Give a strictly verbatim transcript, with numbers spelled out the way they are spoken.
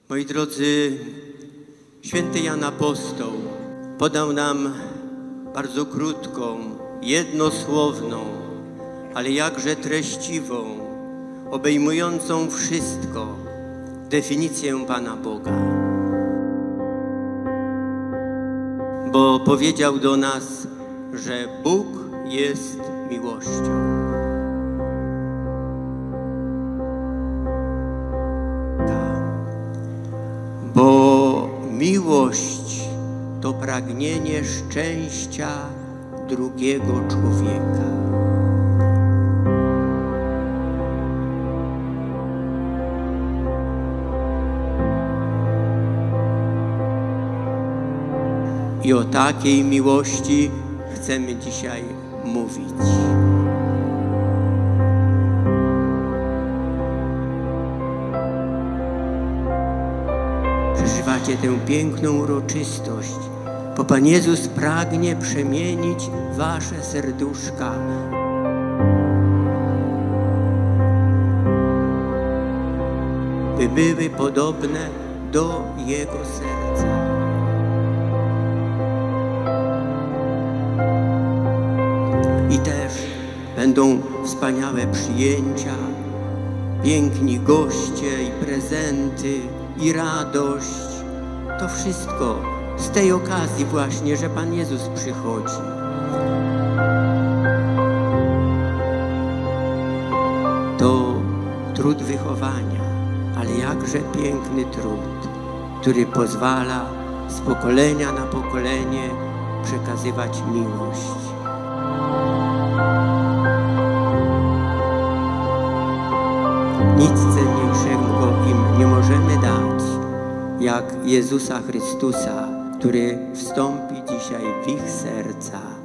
Moi drodzy, święty Jan Apostoł podał nam bardzo krótką, jednosłowną, ale jakże treściwą, obejmującą wszystko definicję Pana Boga. Bo powiedział do nas, że Bóg jest miłością. Bo miłość to pragnienie szczęścia drugiego człowieka. I o takiej miłości chcemy dzisiaj mówić. Przeżywacie tę piękną uroczystość, bo Pan Jezus pragnie przemienić wasze serduszka. By były podobne do Jego serca. I też będą wspaniałe przyjęcia, piękni goście i prezenty, i radość. To wszystko z tej okazji właśnie, że Pan Jezus przychodzi. To trud wychowania, ale jakże piękny trud, który pozwala z pokolenia na pokolenie przekazywać miłość. Nic cenniejszego im nie możemy dać, jak Jezusa Chrystusa, który wstąpi dzisiaj w ich serca.